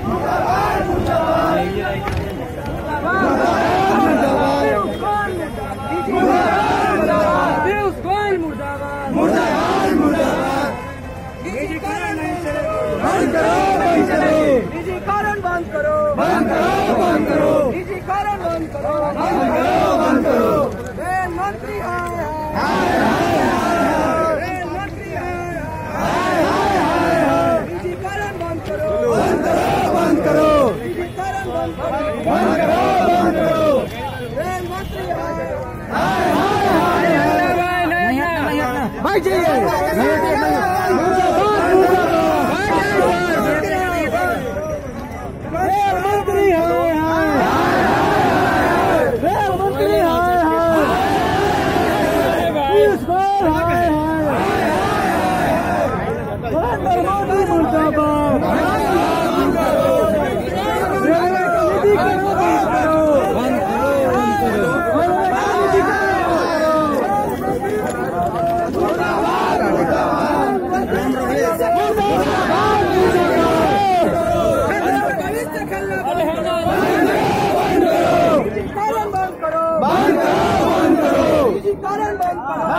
निजीकरण बंद करो, बंद करो, बंद करो, निजीकरण बंद करो, बंद करो, बंद करो। रेल मंत्री हाय हाय हाय, रेल मंत्री हाय हाय हाय, निजीकरण बंद करो, बंद करो, बंद करो, निजीकरण बंद करो, बंद करो, बंद करो। रेल मंत्री हाय हाय हाय हाय, नहीं भाई चाहिए।